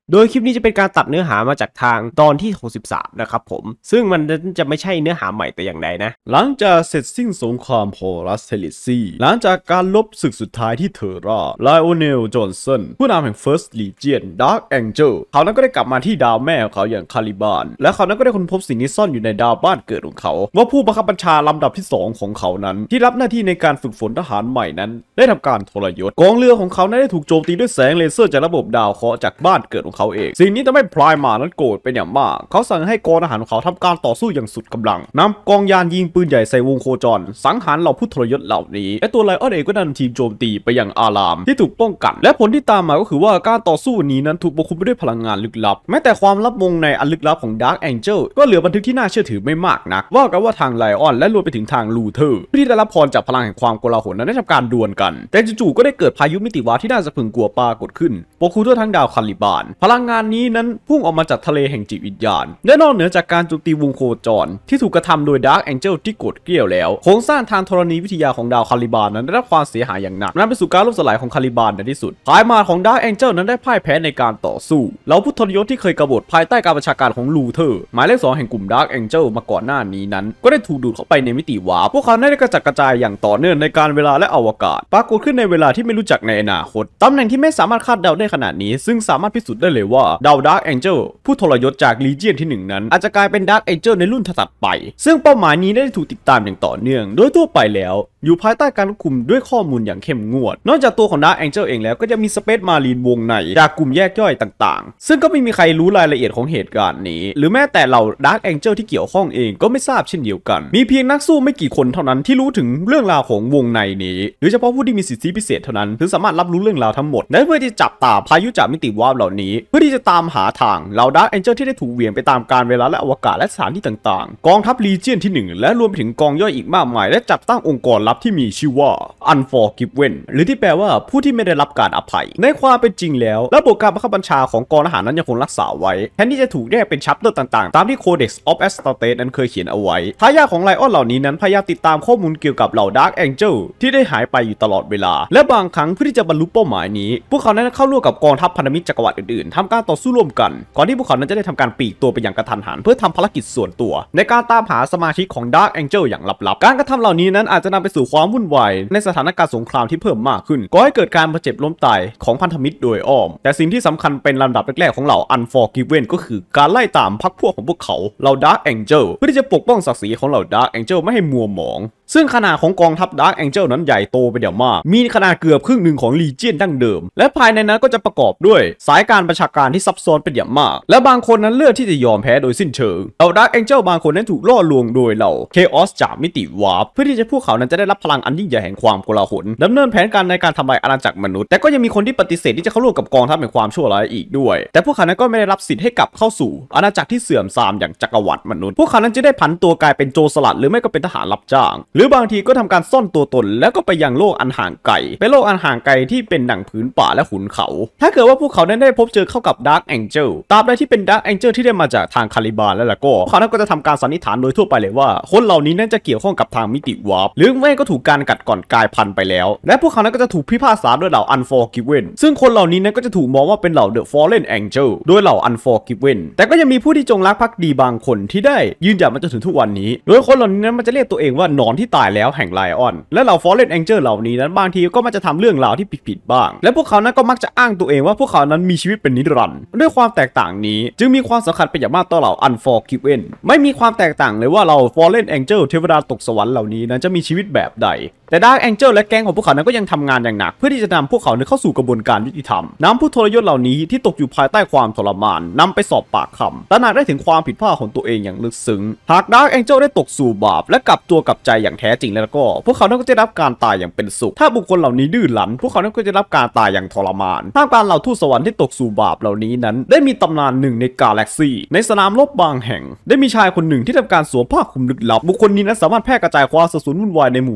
โดยคลิปนี้จะเป็นการตัดเนื้อหามาจากทางตอนที่63นะครับผมซึ่งมันจะไม่ใช่เนื้อหาใหม่แต่อย่างใดนะหลังจากเสร็จสิ้นสงครามโฮรัสเทลิซีหลังจากการลบศึกสุดท้ายที่เทอร่าไลโอเนลจอห์นสันผู้นำแห่ง First Legion Dark Angel เขานั้นก็ได้กลับมาที่ดาวแม่ของเขาอย่างคาลิบานและเขานั้นก็ได้ค้นพบสิ่งที่ซ่อนอยู่ในดาวบ้านเกิดของเขาว่าผู้บังคับบัญชาลำดับที่2ของเขานั้นที่รับหน้าที่ในการฝึกฝนทหารใหม่นั้นได้ทำการทรยศกองเรือของเขานั้นได้ถูกโจมตีด้วยแสงเลเซอร์จากระบบดาวเคราะห์จากบ้านเกิดของเขาเองสิ่งนี้ทำให้พลายมานั้นโกรธเป็นอย่างมากเขาสั่งให้กองทหารของเขาทำการต่อสู้อย่างสุดกำลังนำกองยานยิงปืนใหญ่ใส่วงโคจรสังหารเหล่าผู้ทรยศเหล่านี้และตัวไลออนเองก็นำทีมโจมตีไปยังอารามที่ถูกป้องกันและผลที่ตามมาก็คือว่าการต่อสู้นี้นั้นถูกปกคลุมไปด้วยพลังงานลึกลับแม้แต่ความลับวงในอันลึกลับของ Dark Angel ก็เหลือบันทึกที่น่าเชื่อถือไม่มากนักว่ากันว่าทางไลออนและรวมไปถึงทางลูเทอร์ที่ได้รับพรจากพลังแห่งความโกลาหลนั้นได้ทำการดวลกันแต่จู่ๆก็ได้เกิดพายุมิติวาที่น่าสะพรึงกลัวปรากฏขึ้นปกคลุมทั่วทั้งดาวคาลิบานพลังงานนี้นั้นพุ่งออกมาจากทะเลแห่งจิตวิญญาณและนอกเหนือจากการโจมตีวงโคจรที่ถูกกระทำโดย Dark Angel ที่โกรธเกรี้ยวแล้วโครงสร้างทางธรณีวิทยาของดาวคาลิบานนั้นได้รับความเสียหายอย่างหนักนำไปสู่การล่มสลายของคาลิบานในที่สุดพายมาของ Dark Angel นั้นได้พ่ายแพ้ในการต่อสู้เหล่าผู้ทรยศที่เคยกบฏภายใต้การบัญชาการของลูเทอร์หมายเลข2แห่งกลุ่ม Dark Angel มาก่อนหน้านี้นั้นก็ได้ถูกดูดเข้าไปในมิติวาร์ปพวกเขาได้กระจัดกระจายอย่างต่อเนื่องในการเวลาและอวกาศปรากฏขึ้นในเวลาที่ไม่รู้จักในอนาคตตำแหน่งที่ไม่สามารถคาดเดาได้ขนาดนี้ซึ่งสามารถพิสูจน์ได้เลยว่าดาว Dark Angel ผู้ทรยศจาก Legion ที่1นั้นอาจจะกลายเป็น Dark Angel ในรุ่นถัดไปซึ่งเป้าหมายนี้ได้ถูกติดตามอย่างต่อเนื่องโดยทั่วไปแล้วอยู่ภายใต้การควบคุมด้วยข้อมูลอย่างเข้มงวดนอกจากตัวของ Dark Angel เองแล้วก็จะมี Space Marine วงในจากกลุ่มแยกย่อยต่างๆซึ่งก็ไม่มีใครรู้รายละเอียดของเหตุการณ์นี้หรือแม้แต่เหล่า Dark Angel ที่เกี่ยวข้องเองก็ไม่ทราบเช่นเดียวกันมีเพียงนักสู้ไม่กี่คนเท่านั้นที่รู้ถึงเรื่องราวของวงในนี้โดยเฉพาะผู้ที่มีสิทธิพิเศษเท่านั้นถึงสามารถรับรู้เรื่องราวทั้งหมดและเพื่อที่จะจับตาพายุจากมิติวาร์ปเหล่านี้เพื่อที่จะตามหาทางเหล่า Dark Angel ที่ได้ถูกเหวี่ยงไปตามกาลเวลาและอวกาศและสถานที่ต่างๆกองทัพ Legion ที่1และรวมไปถึงกองย่อยอีกมากมายและจัดตั้งองค์กรลับที่มีชื่อว่า Unforgiven หรือที่แปลว่าผู้ที่ไม่ได้รับการอภัยในความเป็นจริงแล้วระบบการบังคับบัญชาของกองทหารนั้นยังคงรักษาไว้แทนที่จะถูกแยกเป็นชัปเตอร์ต่างๆตามที่ Codex of Astartes นั้นเคยเขียนเอาไว้ทายาทของไลออนเหล่านี้นั้นพยายามติดตามข้อมูลเกี่ยวกับเหล่า Dark Angel ที่ได้หายไปอยู่ตลอดเวลาและบางครั้งเพื่อที่จะบรรลุเป้าหมายนี้พวกเขานั้นเข้าร่วมกับกองทัพพันธมิตรจักรวรรดิอื่นๆทำการต่อสู้ร่วมกันก่อนที่พวกเขานั้นจะได้ทำการปลีกตัวไปอย่างกระทันหันเพื่อทำภารกิจส่วนตัวในการตามหาสมาชิกของ Dark Angel อย่างลับๆการกระทำเหล่านี้นั้นอาจจะนำไปสู่ความวุ่นวายในสถานการณ์สงครามที่เพิ่มมากขึ้นก่อให้เกิดการบาดเจ็บล้มตายของพันธมิตรโดยอ้อมแต่สิ่งที่สำคัญเป็นลำดับแรกๆของเหล่า Unforgiven ก็คือการไล่ตามพรรคพวกของพวกเขาเหล่า Dark Angel เพื่อที่จะปกป้องศักดิ์ศรีของเหล่า Dark Angel ไม่ให้มัวหมองซึ่งขนาดของกองทัพ Dark Angel นั้นใหญ่โตเป็นอย่างมากมีขนาดเกือบครึ่งหนึ่งของ Legion ดั้งเดิมและภายในนั้นก็จะประกอบด้วยสายการบัญชาการที่ซับซ้อนเป็นอย่างมากและบางคนนั้นเลือกที่จะยอมแพ้โดยสิ้นเชิงเหล่า Dark Angel บางคนนั้นถูกล่อลวงโดยเหล่า Chaos จากมิติวาร์ปเพื่อที่จะพวกเขานั้นจะได้รับพลังอันยิ่งใหญ่แห่งความโกลาหลดำเนินแผนการในการทำลายอาณาจักรมนุษย์แต่ก็ยังมีคนที่ปฏิเสธที่จะเข้าร่วมกับกองทัพแห่งความชั่วร้ายอีกด้วยแต่พวกเขานั้นก็ไม่ได้รับสิทธิ์ให้กลับเข้าสู่อาณาจักรที่เสื่อมทรามอย่างจักรวรรดิมนุษย์พวกเขานั้นจะได้ผันตัวกลายเป็นโจรสลัดหรือไม่ก็เป็นทหารรับจ้างหรือบางทีก็ทำการซ่อนตัวตนแล้วก็ไปยังโลกอันห่างไกลเป็นโลกอันห่างไกลที่เป็นดั่งผืนป่าและขุนเขาถ้าเกิดว่าพวกเขาได้พบเจอเข้ากับ Dark Angel ตราบใดที่เป็น Dark Angel ที่ได้มาจากทางคาลิบานแล้วก็เขานั้นก็จะทำการสันนิษฐานโดยทั่วไปเลยว่าคนเหล่านี้นั้นจะเกี่ยวข้องกับทางมิติวาร์ปหรือไม่ก็ถูกการกัดก่อนกลายพันธุ์ไปแล้วและพวกเขานั้นก็จะถูกพิพากษาโดยเหล่า Unforgiven ซึ่งคนเหล่านี้นั้นก็จะถูกมองว่าเป็นเหล่า The Fallen Angel โดยเหล่า Unforgiven แต่ก็ยังมีผู้ที่จงรักภักดีบางคนที่ได้ยืนหยัดมาจนถึงทุกวันนี้โดยคนเหล่านี้นั้นมันจะเรียกตัวเองว่าหนอนที่ตายแล้วแห่งไลออนและเหล่า Fallen Angel เหล่านี้นั้นบางทีก็มักจะทำเรื่องราวที่ผิดๆบ้างและพวกเขานั้นก็มักจะอ้างตัวเองว่าพวกเขานั้นมีชีวิตเป็นนิรันดร์ด้วยความแตกต่างนี้จึงมีความสำคัญเป็นอย่างมากต่อเหล่า Unforgiven ไม่มีความแตกต่างเลยว่าเรา Fallen Angel เทวดาตกสวรรค์เหล่านี้นั้นจะมีชีวิตแบบใดแต่ Dark Angel และแก๊งของพวกเขานั้นก็ยังทำงานอย่างหนักเพื่อที่จะนำพวกเขาเข้าสู่กระบวนการยุติธรรมนำผู้ทรยศเหล่านี้ที่ตกอยู่ภายใต้ความทรมานนำไปสอบปากคำตระหนักได้ถึงความผิดพลาดของตัวเองอย่างลึกซึ้งหาก Dark Angel ได้ตกสู่บาปและกลับตัวกลับใจอย่างแท้จริงแล้วก็พวกเขาก็จะรับการตายอย่างเป็นสุขถ้าบุคคลเหล่านี้ดื้อรั้นพวกเขาก็จะรับการตายอย่างทรมานท่ามกลางเหล่าทูตสวรรค์ที่ตกสู่บาปเหล่านี้นั้นได้มีตำนานหนึ่งในกาแล็กซี่ในสนามรบบางแห่งได้มีชายคนหนึ่งที่ทำการสวมผ้าคลุมลึกลับบุคคลนี้นั้นสามารถแพร่กระจายความสับสนวุ่นวายในหมู่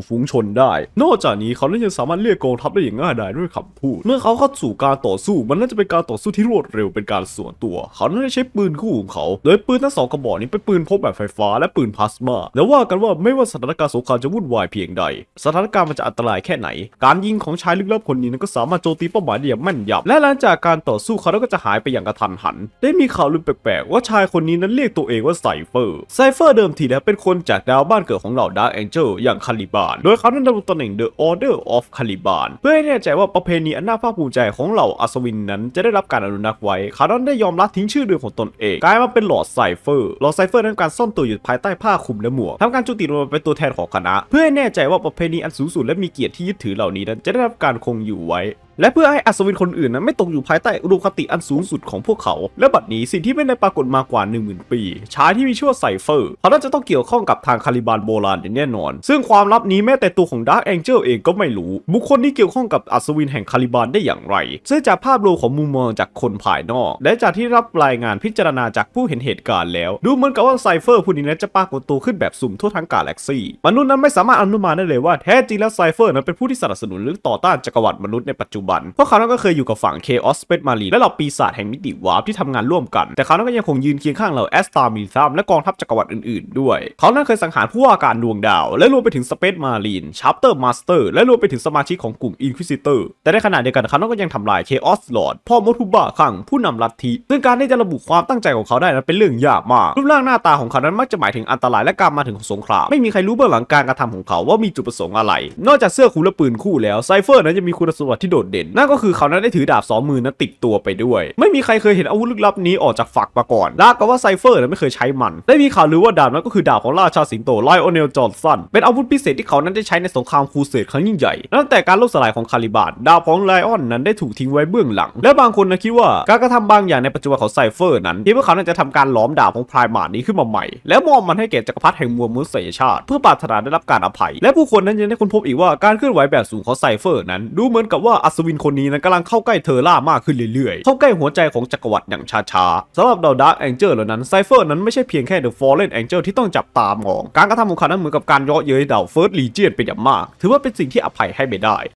ฝูงชนได้นอกจากนี้เขายังสามารถเรียกกองทัพได้อย่างง่ายดายด้วยคำพูดเมื่อเขาเข้าสู่การต่อสู้มันน่าจะเป็นการต่อสู้ที่รวดเร็วเป็นการส่วนตัวเขาได้ใช้ปืนคู่ของเขาโดยปืนทั้ง2 กระบอกนี้เป็นปืนพกแบบไฟฟ้าและปืนพลาสมาแล้วว่ากันว่าไม่ว่าสถานการณ์สงครามจะวุ่นวายเพียงใดสถานการณ์มันจะอันตรายแค่ไหนการยิงของชายลึกลับคนนี้นั้นก็สามารถโจมตีเป้าหมายได้อย่างแม่นยำและหลังจากการต่อสู้เขาก็จะหายไปอย่างกระทันหันได้มีข่าวลือแปลกๆว่าชายคนนี้นั้นเรียกตัวเองว่าไซเฟอร์เดิมทีแล้วเป็นคนจากดาวบ้านเกิดของเหล่าดาร์กแองเจิลอย่างคาลิบานโดยเขานั้นดำรงตำแหน่ง The Order of Caliban เพื่อให้แน่ใจว่าประเพณีอันน่าภาคภูมิใจของเหล่าอัศวินนั้นจะได้รับการอนุรักษ์ไว้เขานั้นได้ยอมรับทิ้งชื่อเดิมของตนเองกลายมาเป็นหลอร์ดไซเฟอร์นั้นการซ่อนตัวอยู่ภายใต้ผ้าคลุมและหมวกทำการโจมตีลงมาเป็นตัวแทนของคณะเพื่อให้แน่ใจว่าประเพณีอันสูงสุดและมีเกียรติที่ยึดถือเหล่านี้นั้นจะได้รับการคงอยู่ไว้และเพื่อให้อัศวินคนอื่นนั้นไม่ตกอยู่ภายใต้อุดมคติอันสูงสุดของพวกเขาและบัดนี้สิ่งที่ไม่ได้ปรากฏมากว่า 10,000 ปีชายที่มีชื่อว่าไซเฟอร์เขาน่าจะต้องเกี่ยวข้องกับทางคาลิบานโบราณอย่างแน่นอนซึ่งความลับนี้แม้แต่ตัวของดาร์กแองเจิลเองก็ไม่รู้บุคคลที่เกี่ยวข้องกับอัศวินแห่งคาลิบานได้อย่างไรซึ่งจากภาพรวมของมุมมองจากคนภายนอกและจากที่รับรายงานพิจารณาจากผู้เห็นเหตุการณ์แล้วดูเหมือนกับว่าไซเฟอร์ผู้นี้นั้นจะปรากฏตัวขึ้นแบบสุ่มทั่วทั้งกาแล็กซี่มนุษย์นั้นไม่สามารถอนุมานได้เลยว่าแท้จริงแล้วไซเฟอร์นั้นเป็นผู้ที่สนับสนุนหรือต่อต้านจักรวรรดิมนุษย์ในปัจจุบันเพราะเขานั้นก็เคยอยู่กับฝั่ง Chaos Space Marine และเหล่าปีศาจแห่งมิติวาร์ปที่ทำงานร่วมกันแต่เขานั้นก็ยังคงยืนเคียงข้างเหล่าแอสตามิซัมและกองทัพจักรวรรดิอื่นๆด้วยเขานั้นเคยสังหารผู้ว่าการดวงดาวและรวมไปถึง Space Marine Chapter Master และรวมไปถึงสมาชิกของกลุ่ม Inquisitor แต่ในขณะเดียวกันเขานั้นก็ยังทำลาย Chaos Lord พ่อมดผู้บ้าคลั่งผู้นำลัทธิซึ่งการที่จะระบุความตั้งใจของเขาได้นั้นเป็นเรื่องยากมากรูปร่างหน้าตาของเขานั้นมักจะหมายถึงอันตรายและการมาถึงของสงครามไม่มีใครรู้เบื้องหลังการกระทำของเขาว่ามีจุดประสงค์อะไรนอกจากเสื้อคลุมและปืนคู่แล้วไซเฟอร์นั้นจะมีคุณสมบัติที่โดดเด่นนั่นก็คือเขานั้นได้ถือดาบ2 มือนั้นติดตัวไปด้วยไม่มีใครเคยเห็นอาวุธลึกลับนี้ออกจากฝักมาก่อนลากกับว่าไซเฟอร์นั้นไม่เคยใช้มันได้มีข่าวลือว่าดาบนั้นก็คือดาบของราชาสิงโตไลออนเนลจอห์นสันเป็นอาวุธพิเศษที่เขานั้นได้ใช้ในสงครามครูเสดครั้งยิ่งใหญ่ตั้งแต่การล่มสลายของคาลิบานดาบของไลออนนั้นได้ถูกทิ้งไว้เบื้องหลังและบางคนคิดว่าการกระทำบางอย่างในปัจจุบันของไซเฟอร์นั้นที่พวกเขาจะทำการล้อมดาบของพรายมาร์นี้ขึ้นมาใหม่แล้วมอบมันให้แก่จักรพรรดิแห่งมวลมนุษยชาติเพื่อปรารถนาได้รับการอภัยและผู้คนนั้นยังได้ค้นพบอีกว่าการเคลื่อนไหวแบบสูงของไซเฟอร์นั้นดูเหมือนกับว่าอัศวินคนนี้นั้นกำลังเข้าใกล้เทอร่ามากขึ้นเรื่อยๆเข้าใกล้หัวใจของจักรวรรดิอย่างช้าๆสำหรับดาร์กแองเจิลเหล่านั้นไซเฟอร์นั้นไม่ใช่เพียงแค่เดอะฟอลเลนแองเจิลที่ต้องจับตามองการกระทำของเขานั้นเหมือนกับการเยาะเย้ยเหล่าเฟิร์สลีเจียนเป็นอย่างมากถือว่าเป็นสิ่งที่อภัยให้ไม่ได้